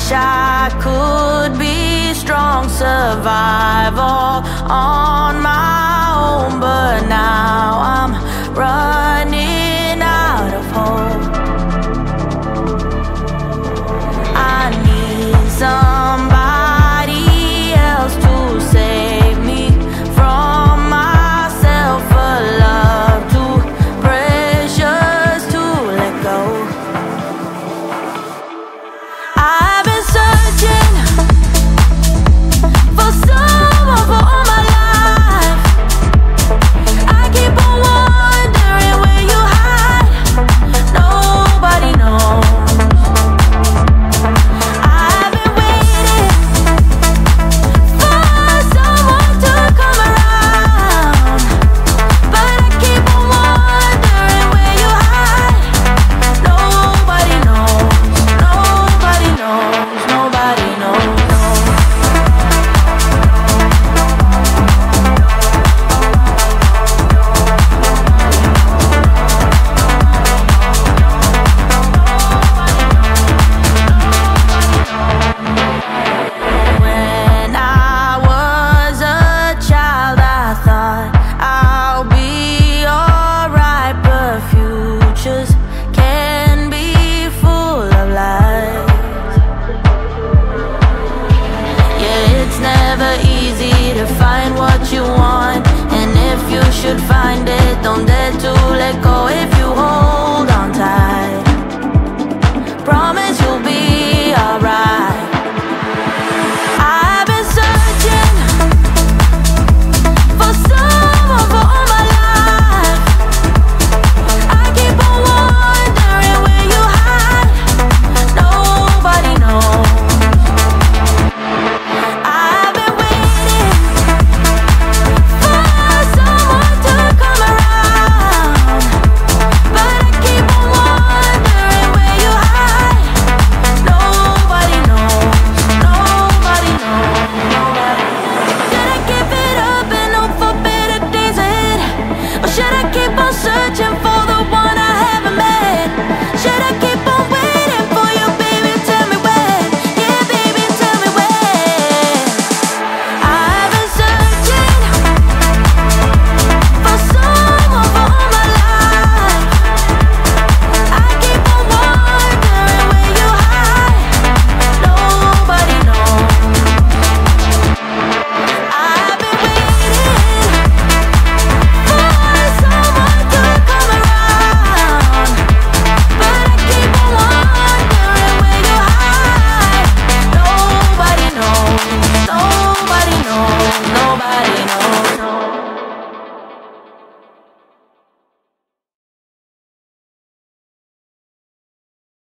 wish I could be strong, survive all on my own, but now I'm running out of hope. I need somebody else to save me from myself, a love too precious to let go. I've been searching for someone for all my life. I keep on wondering where you hide. Nobody knows. I've been waiting for someone to come around, but I keep on wondering where you hide. Nobody knows. Nobody knows. Nobody knows. When I was a child, I thought I'll be alright, but futures can be full of lies. Yeah, it's never easy to find what you want, and if you should find it, don't dare to let go. If you hold